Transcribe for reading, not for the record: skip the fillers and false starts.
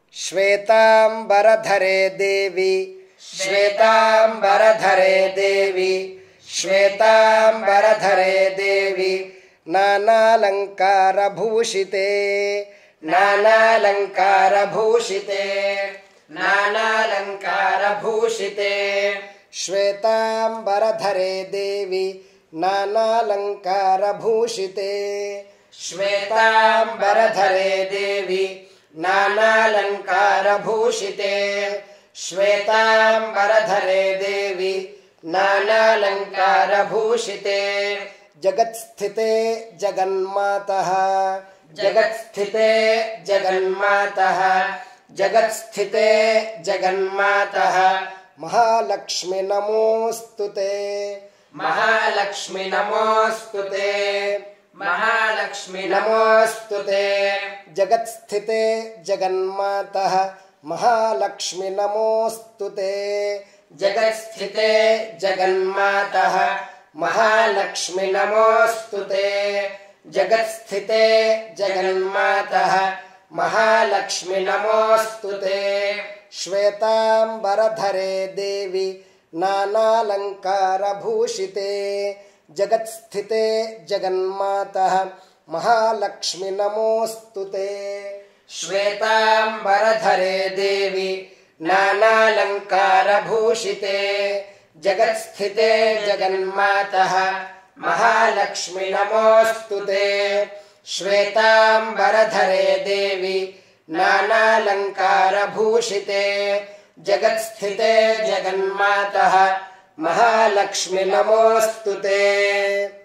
श्वेतांबरधरे देवी श्वेतांबरधरे देवी श्वेतांबरधरे देवी नानालंकारभूषिते नानालंकारभूषिते नानालंकारभूषिते श्वेतांबरधरे देवी नानालंकारभूषिते श्वेतांबरधरे देवी नानालंकारभूषिते श्वेतांबरधरे देवी नानालंकारभूषिते जगत्स्थिते जगन्मातः जगत्स्थिते जगन्मातः जगत्स्थिते जगन्मातः महालक्ष्मी नमोस्तुते महालक्ष्मी नमोस्तुते महालक्ष्मी नमोस्तुते जगत्स्थिते जगन्मातः महालक्ष्मी नमोस्तुते जगत्स्थिते जगन्मातः महालक्ष्मी नमोस्तुते जगत्स्थिते जगन्मातः महालक्ष्मी नमोस्तुते श्वेतांबरधरे देवी नानालंकारभूषिते जगत्स्थिते जगन्मातः महालक्ष्मी नमोस्तुते श्वेतांबरधरे देवी नानालंकारभूषिते जगत्स्थिते जगन्मातः महालक्ष्मी नमोस्तुते श्वेतांबरधरे देवी नानालंकारभूषिते जगत्स्थिते जगन्मातः महालक्ष्मी नमोस्तुते।